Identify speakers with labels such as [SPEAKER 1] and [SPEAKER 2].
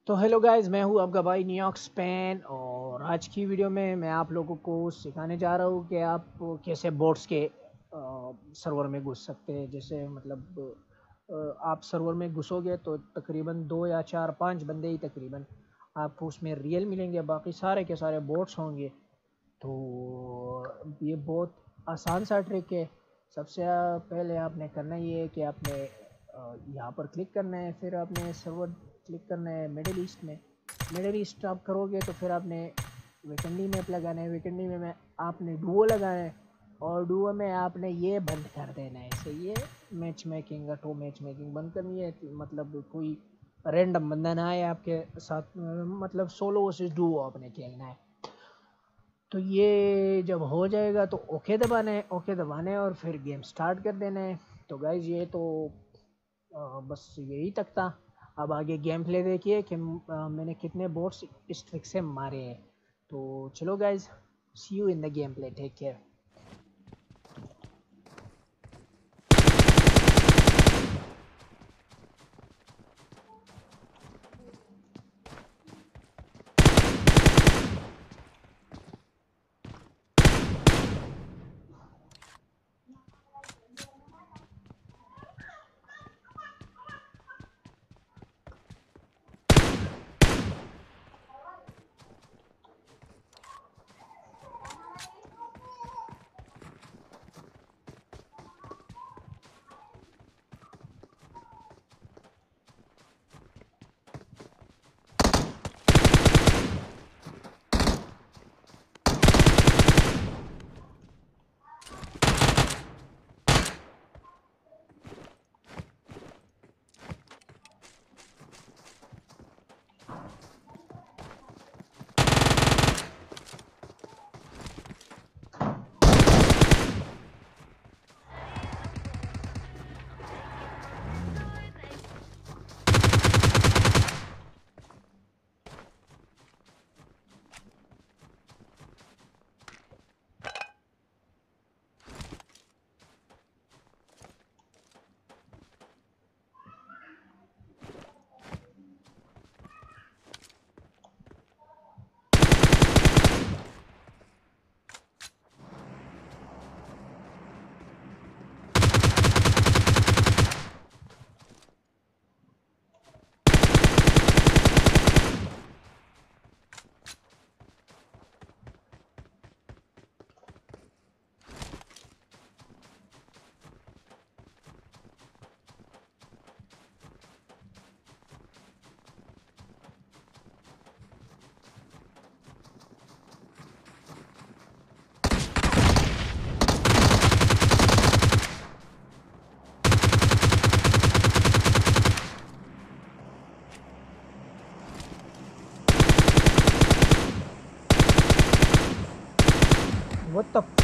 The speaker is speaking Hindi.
[SPEAKER 1] तो हेलो गाइस, मैं हूं आपका भाई नियॉक्स पेन। और आज की वीडियो में मैं आप लोगों को सिखाने जा रहा हूं कि आप कैसे बोट्स के सर्वर में घुस सकते हैं। जैसे मतलब आप सर्वर में घुसोगे तो तकरीबन 2 या 4 5 बंदे ही तकरीबन आपको उसमें रियल मिलेंगे, बाकी सारे के सारे बोट्स होंगे। तो ये बहुत आसान सा ट्रिक है। सबसे पहले आपने करना ये है कि आपने यहाँ पर क्लिक करना है, फिर आपने सर्वर क्लिक करना है मिडिल ईस्ट में। मिडिल ईस्ट आप करोगे तो फिर आपने वीकेंडी मैप लगाना है। वीकेंडी में आपने डुओ लगाना है और डुओ में आपने ये बंद कर देना है। इसे ये match making, auto match making बंद करनी है। मतलब कोई रैंडम बंदा ना आए आपके साथ, मतलब सोलो वर्सेस डुओ आपने खेलना है। तो ये जब हो जाएगा तो ओके दबाना है, ओके दबाना है और फिर गेम स्टार्ट कर देना है। तो गाइज ये तो बस यही तक था। अब आगे गेम प्ले देखिए कि मैंने कितने बोट्स इस ट्रिक से मारे हैं। तो चलो guys, see you in the game play, take care. What the